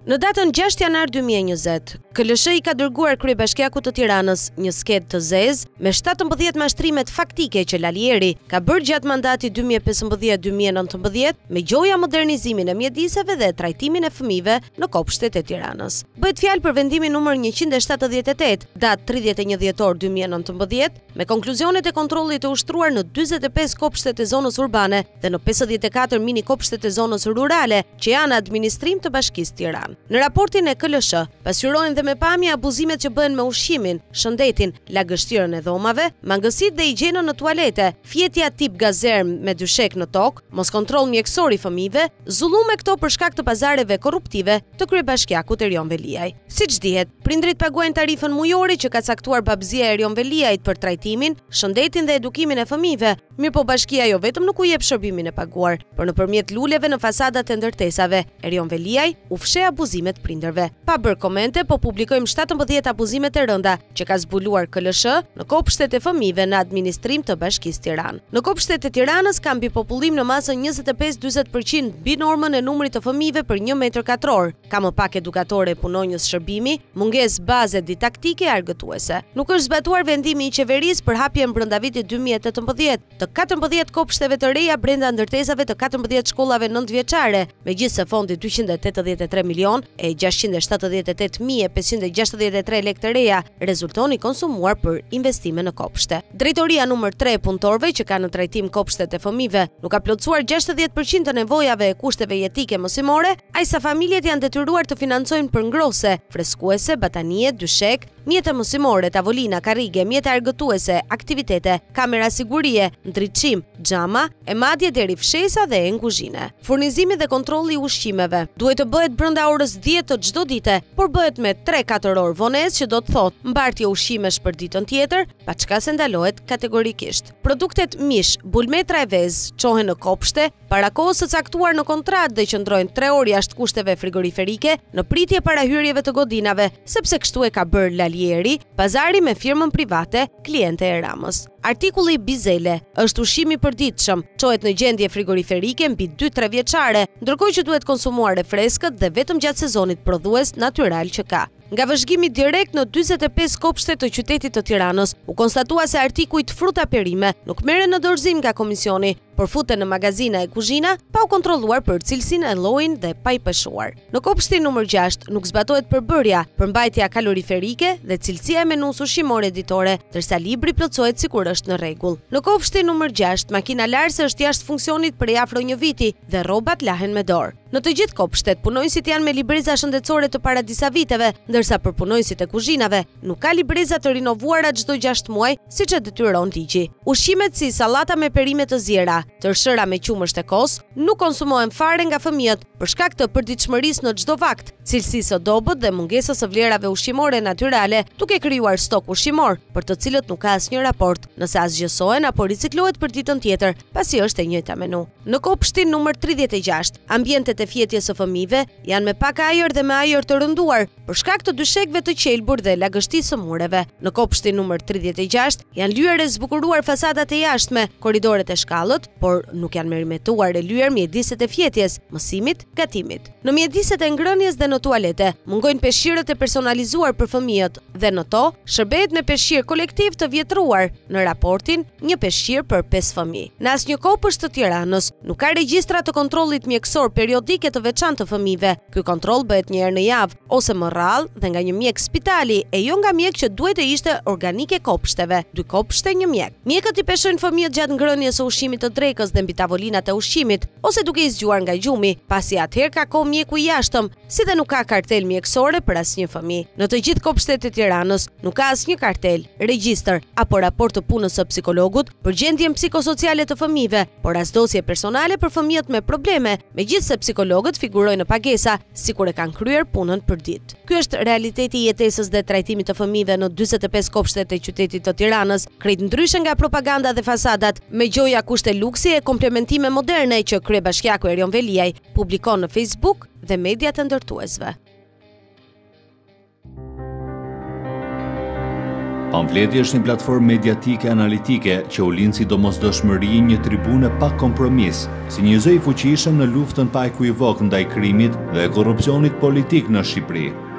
Në datën 6 janar 2020, KLSH I ka dërguar Kryebashkiakut të Tiranës një skedë të zezë me 17 mashtrimet faktike që Lalieri ka bërë gjatë mandatit 2015-2019 me gjoja modernizimin e mjediseve dhe trajtimin e fëmijëve në kopshtet e Tiranës. Bëhet fjalë për vendimin numër 178, datë 31 dhjetor 2019, me konkluzionet e kontrollit të ushtruar në 45 kopshtet e zonës urbane dhe në 54 mini kopshtet e zonës rurale që janë administrim të Bashkisë Tiranë. Në raportin e KLSH, pasqyrojnë dhe me pamje abuzimet që bëhen me ushqimin, shëndetin, lagështirën e dhomave, mangësitë dhe higjienën në tualete, fjetja tip gazerm me dyshek në tokë, mos kontroll mjekësor I fëmijëve, zullume këto për shkak të pazareve korruptive të Kryebashkiakut Erion Veliaj. Siç dihet, prindrit paguajnë tarifën mujore që ka caktuar babëzia e Erion Veliajt për trajtimin, shëndetin dhe edukimin e fëmijëve, mirëpo bashkia jo vetëm nuk u jep shërbimin e paguar, por nëpërmjet luleve në fasadat e ndërtesave, Erion Veliaj u fsheh abuzimet prindërve. Pa bërë komente, po publikojmë 17 abuzimet e rënda që ka zbuluar KLSH në kopshtet e fëmijëve në administrim të Bashkisë Tiranë. Në kopshtet e Tiranës ka mbi popullim në masën 25-40% mbi normën e numrit të fëmijëve për 1 metër katror. Ka më pak edukatore e punonjës shërbimi, mungesë baze didaktike argëtuese. Nuk është zbatuar vendimi I qeverisë për hapjen brenda vitit 2018 të 14 kopshteve të reja brenda ndërtesave të 14 shkollave 9 vjeçare, megjithse fondi 283 milion e 678.563 lekë të reja rezulton I konsumuar për investime në kopshte. Drejtoria numër 3 e punëtorëve që ka në trajtim kopshtet e fëmijëve nuk ka plotësuar 60% të nevojave e kushteve jetike mësimore, ajsa familjet janë detyruar të financojnë përngrose, freskuese, batanie, dyshek, mjete mësimore, tavolina, karrige, mjete argëtuese, aktivitete, kamera sigurie, ndriçim, xhama, e madje deri fshesa dhe në kuzhine. Furnizimi dhe kontrolli I ushqimeve duhet të bëhet brenda orës 10 të çdo dite, por bëhet me 3-4 orë vonesë, që do të thotë mbartje ushqimesh për ditën tjetër, pa çka se ndalohet kategorikisht. Produktet mish, bulmetra e vezë çohen në kopshte para kohës së caktuar në kontratë dhe qëndrojnë 3 orë jashtë kushteve frigoriferike në pritje para hyrjeve të godinave, sepse kështu e ka bërë Lalieri, pazari me firmën private, kliente e Ramës. Artikulli Bizele është ushqim I përditshëm, çohet në gjendje frigoriferike mbi 2-3 vjeçare, ndërkohë që duhet konsumuar e freskët dhe vetëm gjatë sezonit prodhues natyral që ka. Nga vëzhgimi direkt në 45 kopshte të qytetit të Tiranës, u konstatua se artikujt fruta perime nuk merren në dorëzim nga komisioni, por futen në magazina e kuzhina pa u kontrolluar për cilësinë e llojin dhe pa I peshuar. Në kopshtin numër 6 nuk zbatohet përbërja, përmbajtja kaloriferike dhe cilësia e menus ushqimor ditore, ndërsa libri plotësohet sikur është në rregull. Në kopshtin numër 6 makina larse është jashtë funksionit për afro 1 viti dhe rrobat lahen me dorë. Në të gjithë kopshtet, punonjësit janë me libreza shëndetësore të para disa viteve, ndërsa për punonjësit e kuzhinave nuk ka libreza të rinovuara çdo 6 muaj, siç e detyron ligji. Ushqimet si sallata me perime të ziera, tërshëra me qumësht e kos, nuk konsumohen fare nga fëmijët për shkak të përditshmërisë në çdo vakt, cilësisë së dobët dhe mungesës së vlerave ushqimore natyrale, duke krijuar stok ushqimor, për të cilët nuk ka asnjë raport, nëse asgjësohen apo riciklohet për ditën tjetër, pasi është e njëjta menu. Në kopshtin numër 36, ambientet e fjetjes së fëmijëve janë me pak ajër dhe me ajër të rënduar, për shkak të dyshekëve të qelbur dhe lagështisë së mureve. Në kopshtin numër 36 janë lyer e zbukuruar fasadat e jashtme, korridoret e shkallët, por nuk janë merimetuar e lyer mjediset e fjetjes, mësimit, gatimit. Në mjediset e ngrënies dhe në tualete mungojnë peshqirët e personalizuar për fëmijët dhe në to shërbehet me peshqir kolektiv të vjetruar në raportin një peshqir për 5 fëmijë. Në asnjë kopsht të Tiranës nuk ka regjistra të kontrollit mjekësor periodike të veçantë të fëmijëve. Ky kontroll bëhet një herë në javë ose më rrallë dhe nga një mjek spitali e jo nga mjek që duhet të ishte organike kopshteve. 2 kopshte, 1 mjek. Mjekët I peshojnë fëmijët gjatë ngrënies së ushqimit të drekës dhe mbi tavolinat e ushqimit ose duke I zgjuar nga gjumi, pasi atëherë ka kohë mjeku I jashtëm, si dhe nuk ka kartel mjekësore për asnjë fëmijë. Në të gjithë kopshtet e Tiranës nuk ka asnjë kartel, regjistër apo raport të punës së psikologut për gjendjen psikosociale të fëmijëve, por as dosje personale për fëmijët me probleme, megjithse psikologët figurojnë në pagesa, sikur e kanë kryer punën për ditë. Ky është realiteti I jetesës dhe trajtimit të fëmijëve në 45 kopshtet e qytetit të Tiranës, krejt ndryshe nga propaganda dhe fasadat, me gjoja kushte luksi e komplementime moderne që Kryebashkiaku Erion Veliaj publikon në Facebook dhe mediat e ndërtuesve. Pamfleti është një platformë mediatike analitike që u lind si domosdoshmëri një tribune pa kompromis, si një zë i fuqishëm në luftën pa ekivok ndaj krimit dhe korrupsionit politik në Shqipëri.